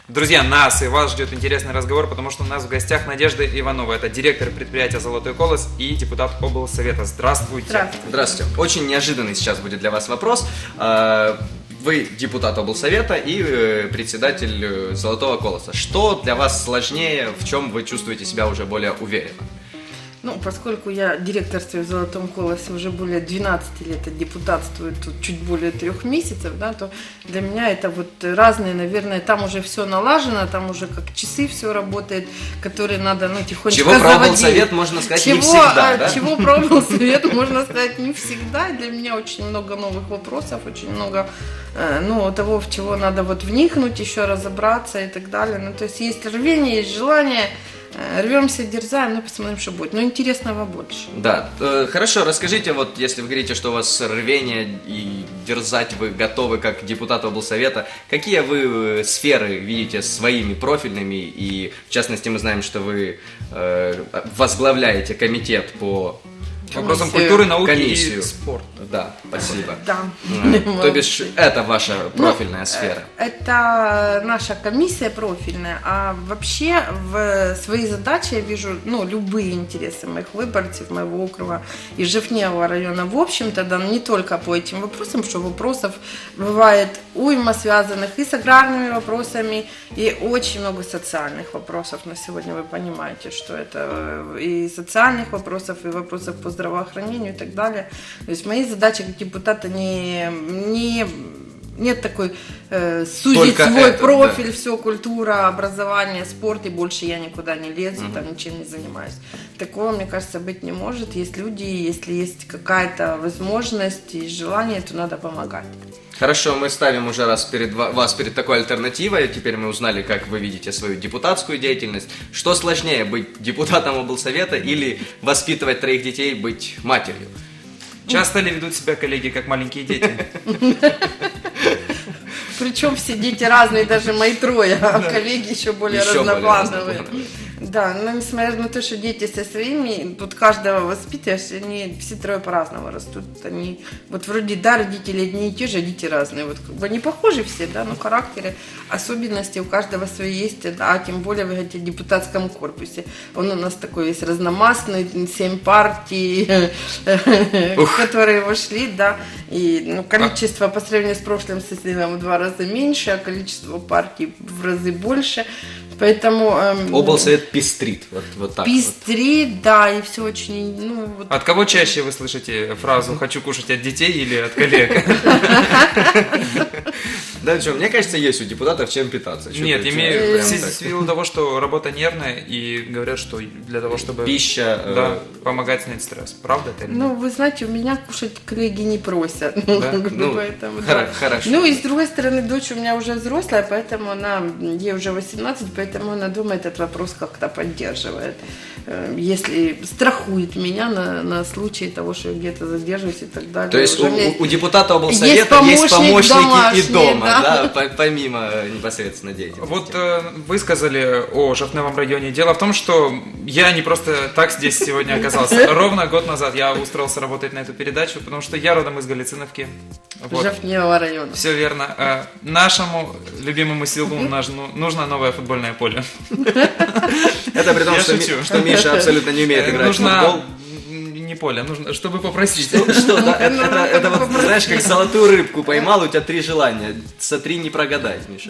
Друзья, нас и вас ждет интересный разговор, потому что у нас в гостях Надежда Иванова. Это директор предприятия «Золотой колос» и депутат облсовета. Здравствуйте. Здравствуйте. Здравствуйте. Очень неожиданный сейчас будет для вас вопрос. Вы депутат облсовета и председатель «Золотого колоса». Что для вас сложнее, в чем вы чувствуете себя уже более уверенно? Ну, поскольку я директорствую в «Золотом колосе» уже более 12 лет, а депутатствую тут чуть более 3 месяцев, да, то для меня это вот разные, наверное, там уже все налажено, там уже как часы все работает, которые надо, ну, тихонечко заводить. Чего про облсовет можно сказать не всегда, да? Чего про облсовет можно сказать не всегда. Для меня очень много новых вопросов, очень много, ну, того, в чего надо вот вникнуть, еще разобраться и так далее. Ну, то есть рвение, есть желание. Рвемся, дерзаем, ну посмотрим, что будет. Но интересного больше. Да, хорошо, расскажите, вот если вы говорите, что у вас рвение и дерзать вы готовы как депутат облсовета, какие вы сферы видите своими профильными, и в частности мы знаем, что вы возглавляете комитет по вопросам культуры, науки комиссию. И спорта. Да, спасибо. Да. То бишь, это ваша профильная сфера. Это наша комиссия профильная, а вообще в свои задачи я вижу, ну, любые интересы моих выборцев, моего округа и Жовтневого района. В общем-то, да, не только по этим вопросам, что вопросов бывает уйма, связанных и с аграрными вопросами, и очень много социальных вопросов. На сегодня вы понимаете, что это и социальных вопросов, и вопросов по здравоохранению и так далее. То есть мои задачи как депутата нет такой сузить только свой это, профиль, да. Все, культура, образование, спорт, и больше я никуда не лезу, там ничем не занимаюсь. Такого, мне кажется, быть не может. Есть люди, если есть какая-то возможность и желание, то надо помогать. Хорошо, мы ставим уже раз вас перед такой альтернативой. Теперь мы узнали, как вы видите свою депутатскую деятельность. Что сложнее, быть депутатом облсовета или воспитывать 3 детей, быть матерью? Часто ли ведут себя коллеги как маленькие дети? Причем все дети разные, даже мои 3, а коллеги еще более разноплановые. Да, но несмотря на то, что дети со своими, тут каждого воспитываешь, они все 3 по-разному растут. Они вот вроде, да, родители одни и те же, а дети разные. Вот как бы они похожи все, да, но характеры, особенности у каждого свои есть, да, а тем более в этом депутатском корпусе. Он у нас такой весь разномастный, 7 партий, которые вошли, да, и ну, количество по сравнению с прошлым созывом в 2 раза меньше, а количество партий в разы больше. Поэтому... облсовет пестрит, вот так. Пестрит, вот. Да, и все очень... Ну, вот. От кого чаще вы слышите фразу «хочу кушать от детей» или от коллег? Да, что, мне кажется, есть у депутатов чем питаться. Нет, имею в силу того, что работа нервная, и говорят, что для того, чтобы... Пища... Да, помогать снять стресс. Правда это или нет? Ну, вы знаете, у меня кушать коллеги не просят. Да? Поэтому, хорошо. Ну, и с другой стороны, дочь у меня уже взрослая, поэтому ей уже 18, поэтому она дома этот вопрос как-то поддерживает. Если страхует меня на случай того, что я где-то задержусь и так далее. То есть у депутата облсовета есть помощники и дома, да? Да, помимо непосредственно деятельности. Вот вы сказали о Жовтневом районе. Дело в том, что я не просто так здесь сегодня оказался. Ровно год назад я устроился работать на эту передачу, потому что я родом из Галициновки. Вот. Жовтневого района. Все верно. Нашему любимому селу нужно новое футбольное поле. Это при том, что Миша абсолютно не умеет играть в футбол. Не поле, нужно, чтобы попросить. Что, да, это вот, знаешь, как золотую рыбку поймал, у тебя 3 желания. Смотри, не прогадать, Миша.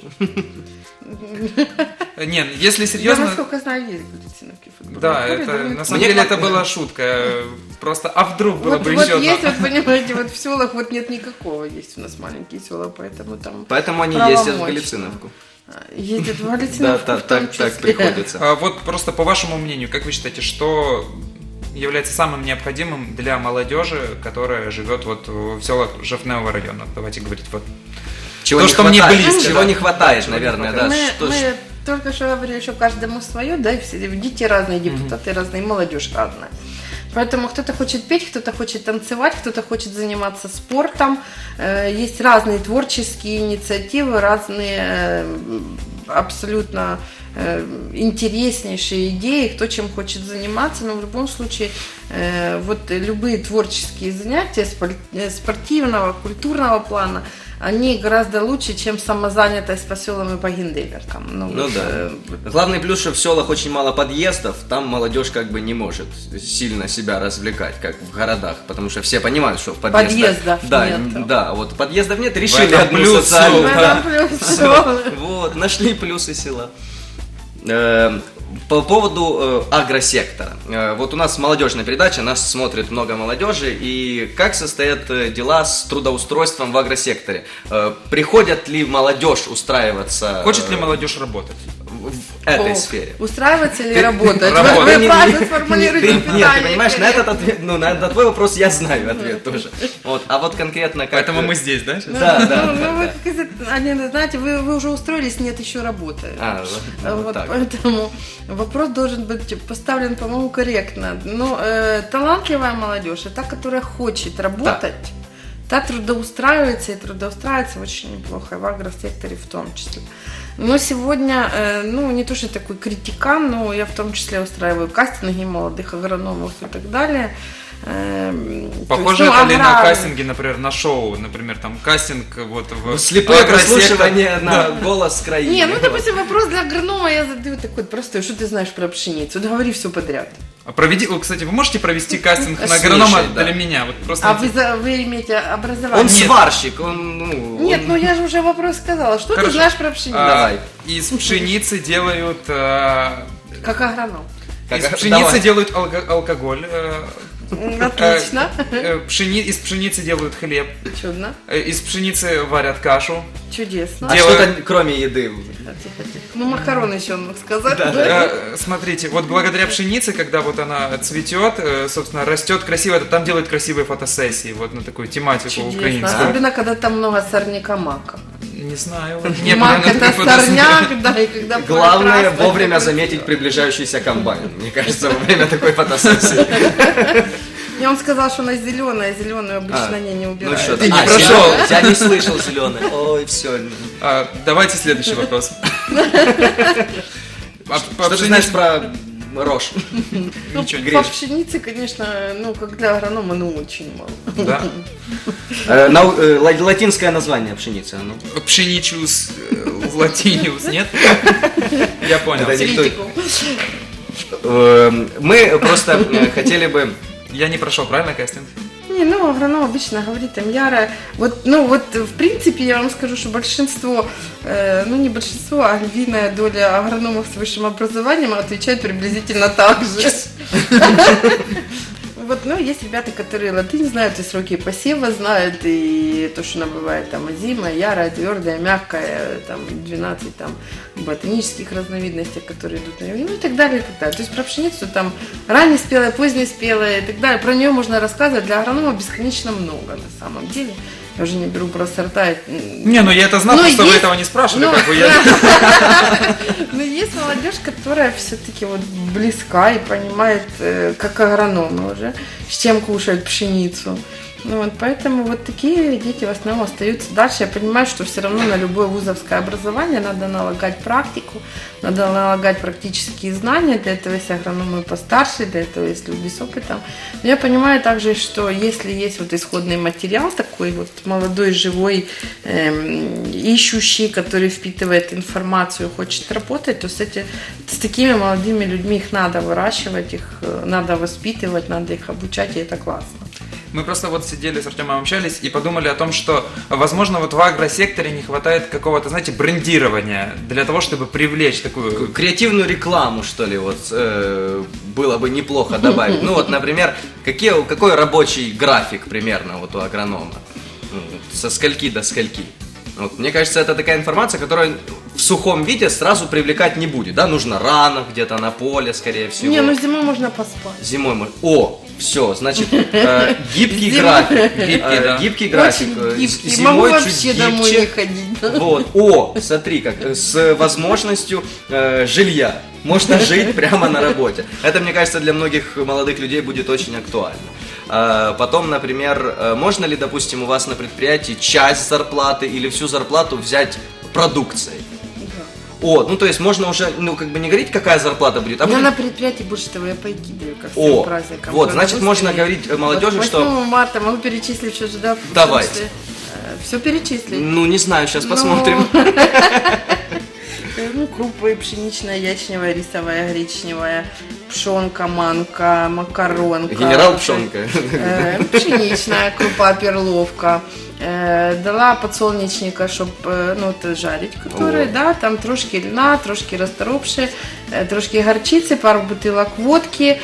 Нет, если серьезно... Я, насколько знаю, есть в Галициновке футбольное Да, поле, это, на самом деле это была шутка. Просто, а вдруг было бы вот еще есть, одно? вот понимаете, вот в селах вот нет никакого, есть у нас маленькие села, поэтому там... Поэтому они ездят в Галициновку. Ездят в Галициновку, да, в том числе. так приходится. Вот просто по вашему мнению, как вы считаете, что является самым необходимым для молодежи, которая живет вот в селах Жовтневого района? Давайте говорить вот чего то, не что хватает, мне близко. Чего да? не хватает, Чего наверное, не хватает. да. Мы только что говорили, что каждому свое, да, и все дети разные, депутаты разные, молодежь разная. Поэтому кто-то хочет петь, кто-то хочет танцевать, кто-то хочет заниматься спортом. Есть разные творческие инициативы, разные абсолютно интереснейшие идеи, кто чем хочет заниматься, но в любом случае вот любые творческие занятия спортивного, культурного плана, они гораздо лучше, чем самозанятость по селам и по генделеркам. Ну да. Главный плюс, что в селах очень мало подъездов, там молодежь как бы не может сильно себя развлекать, как в городах, потому что все понимают, что в подъездах нет. Да, вот подъездов нет, решили этом одну плюс социальную. В этом плюс села. Вот, нашли плюсы села. По поводу агросектора. Вот у нас молодежная передача, нас смотрит много молодежи. И как состоят дела с трудоустройством в агросекторе? Приходят ли молодежь устраиваться? Хочет ли молодежь работать? В этой сфере. Устраиваться или работать? Работать. Вы правильно сформулируете Нет, питание. ты понимаешь, на этот ответ, на твой вопрос я знаю ответ тоже. Вот, а вот конкретно как... Поэтому мы здесь, да? сейчас? Да. Вы, Алина, знаете, вы уже устроились, нет, еще работы. Вот так. Поэтому вопрос должен быть поставлен, по-моему, корректно. Но талантливая молодежь, та, которая хочет работать, та трудоустраивается, и трудоустраивается очень неплохо, и в агросекторе в том числе. Но сегодня, не то, что такой критикан, но я в том числе устраиваю кастинги молодых агрономов и так далее. Похоже это ли на кастинги, например, на шоу, например, там кастинг вот в слепое прослушивание на голос краины. Не, допустим, вопрос для агронома я задаю такой простой: что ты знаешь про пшеницу? Да говори все подряд. Кстати, вы можете провести кастинг на агронома для меня? Вот просто вы имеете образование? Он сварщик, Нет, я же уже вопрос сказала. Что ты знаешь про пшеницу? Давай. Из пшеницы делают... Как агроном. Из пшеницы делают алкоголь. Отлично. Из пшеницы делают хлеб. Чудно. Из пшеницы варят кашу. Чудесно. А что-то кроме еды? Макароны еще он мог сказать. Смотрите, вот благодаря пшенице, когда вот она цветет, собственно, растет красиво, там делают красивые фотосессии, вот на такую тематику Чудесно. украинскую. Особенно, когда там много сорняка мака. Не знаю. Мак это сорняк, да, и когда... Главное вовремя заметить приближающийся комбайн, мне кажется, во время такой фотосессии. И он сказал, что она зеленая, зеленую обычно они не убирают. Ну что, Ты не прошел. Я не слышал зеленый. Ой, все. Давайте следующий вопрос. Что ты знаешь про рожь? Ничего не По говоришь. пшенице, конечно, как для агронома, очень мало. Да. Латинское название пшеницы. Пшеничус латиниус, нет? Я понял. Это никто- Критику. Мы просто хотели бы... Я не прошел, правильно, кастинг? Не, агроном обычно говорит там яро. Вот, в принципе, я вам скажу, что большинство, не большинство, а львиная доля агрономов с высшим образованием отвечает приблизительно так же. Вот, есть ребята, которые латынь знают, и сроки посева знают, и то, что она бывает там озимая, ярая, твердая, мягкая, там 12 там ботанических разновидностей, которые идут на нее, и так далее, и так далее. То есть про пшеницу там раннеспелая, позднеспелая и так далее. Про нее можно рассказывать для агронома бесконечно много на самом деле. Я уже не беру про сорта. Не, я это знал, просто вы этого не спрашивали. Но есть молодежь, которая все-таки вот близка и понимает, как агрономы уже, с чем кушают пшеницу. Поэтому вот такие дети в основном остаются дальше. Я понимаю, что все равно на любое вузовское образование надо налагать практику, надо налагать практические знания. Для этого есть агрономы постарше, для этого есть люди с опытом. Но я понимаю также, что если есть вот исходный материал такой вот молодой, живой, ищущий, который впитывает информацию, хочет работать, то с такими молодыми людьми их надо выращивать, их надо воспитывать, надо их обучать, и это классно. Мы просто вот сидели с Артемом, общались и подумали о том, что, возможно, вот в агросекторе не хватает какого-то, знаете, брендирования для того, чтобы привлечь такую... Креативную рекламу, что ли, было бы неплохо добавить. Например, какой рабочий график примерно у агронома? Со скольки до скольки? Мне кажется, это такая информация, которая в сухом виде сразу привлекать не будет. Да? Нужно рано, где-то на поле, скорее всего. Зимой можно поспать. Зимой можно. Все, значит, гибкий график. Гибкий график. Очень гибкий. Зимой Могу чуть вообще гибче. домой не ходить. Вот. Смотри, как с возможностью жилья. Можно жить прямо на работе. Это, мне кажется, для многих молодых людей будет очень актуально. Потом, например, можно ли, допустим, у вас на предприятии часть зарплаты или всю зарплату взять продукцией? То есть можно уже, не говорить, какая зарплата будет, Я на предприятии больше того, я пайки даю ко всем праздникам. Вот, значит, можно говорить молодежи, 8 что... марта могу перечислить, что же, да, Давайте. Все перечислить. Ну, не знаю, сейчас посмотрим. Ну, крупы пшеничная, ячневая, рисовая, гречневая, пшенка, манка, макаронка. Генерал пшенка. Пшеничная крупа, перловка. Дала подсолнечника, чтобы ну, жарить, которые, да, там трошки льна, трошки расторопши, трошки горчицы, пару бутылок водки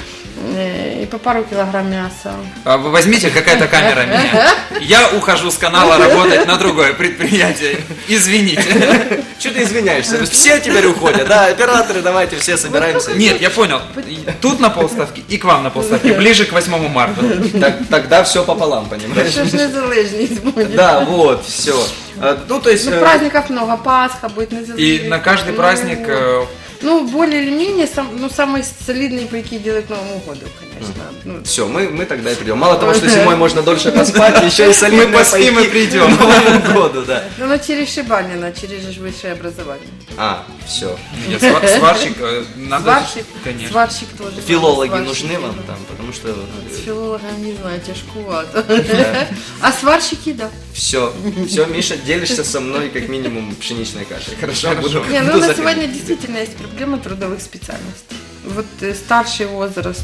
и по пару килограмм мяса. Вы возьмите, какая-то камера меня. Я ухожу с канала работать на другое предприятие. Извините. Что ты извиняешься? Все теперь уходят, да? Операторы, давайте все собираемся. Нет, я понял. Тут на полставки и к вам на полставки. Ближе к 8 марта. Тогда все пополам, понимаешь? Что ж незалежність будет. Да, вот, все. Ну, то есть... Ну, праздников много, Пасха будет, незалежність. И на каждый праздник... Ну, более или менее, самые солидные пайки делать к Новому году, конечно. Ну, Все, мы тогда и придем. Мало того, что зимой можно дольше поспать, еще и солидные Мы поспим и придем. к Новому году, да. ну, через Шибанина, через же высшее образование. Все. Нет, сварщик, надо... Сварщик, Конечно. сварщик тоже. Филологи Сварщик, нужны вам да. там, потому что... С филологом, не знаю, тяжковато. А сварщики, да. Все, Миша, делишься со мной как минимум пшеничной кашей. Хорошо? Буду Не, ну на заходить. сегодня действительно есть проблема трудовых специальностей. Вот старший возраст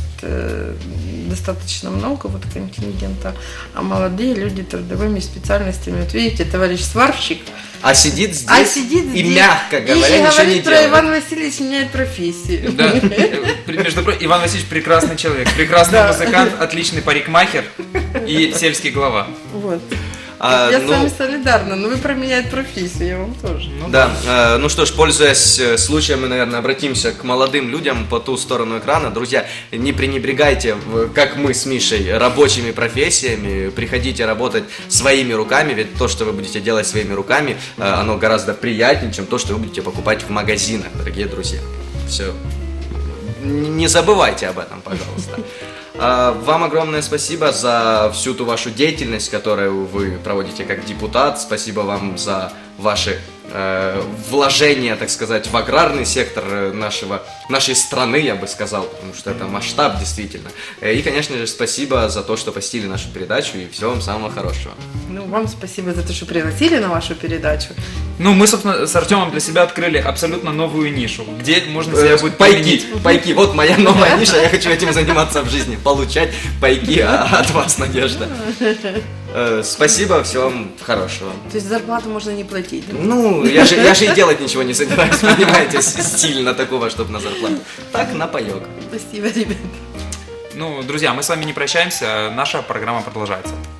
достаточно много вот контингента, а молодые люди трудовыми специальностями. Вот видите, товарищ сварщик, А сидит здесь, и, здесь, мягко говоря, и ничего не говорит про делает. Иван Васильевич меняет профессию. Да. Между прочим, Иван Васильевич прекрасный человек, прекрасный музыкант, отличный парикмахер и сельский глава. Вот. А, Я ну, с вами солидарна, но вы про меняет профессию, я вам тоже. Да, ну что ж, пользуясь случаем, мы, наверное, обратимся к молодым людям по ту сторону экрана. Друзья, не пренебрегайте, как мы с Мишей, рабочими профессиями. Приходите работать своими руками, ведь то, что вы будете делать своими руками, оно гораздо приятнее, чем то, что вы будете покупать в магазинах, дорогие друзья. Все. Не забывайте об этом, пожалуйста. Вам огромное спасибо за всю ту вашу деятельность, которую вы проводите как депутат. Спасибо вам за ваши вложения, так сказать, в аграрный сектор нашей страны, я бы сказал, потому что это масштаб действительно. И, конечно же, спасибо за то, что посетили нашу передачу, и всего вам самого хорошего. Ну, вам спасибо за то, что пригласили на вашу передачу. Ну, мы, собственно, с Артемом для себя открыли абсолютно новую нишу, где можно себя будет применить. Пайки, вот моя новая ниша, я хочу этим заниматься в жизни, получать пайки от вас, Надежда. Спасибо, всего вам хорошего. То есть зарплату можно не платить. Да? Ну, я же и делать ничего не собираюсь, понимаете, сильно такого, чтобы на зарплату. Так, на паёк. Спасибо, ребят. Ну, друзья, мы с вами не прощаемся, наша программа продолжается.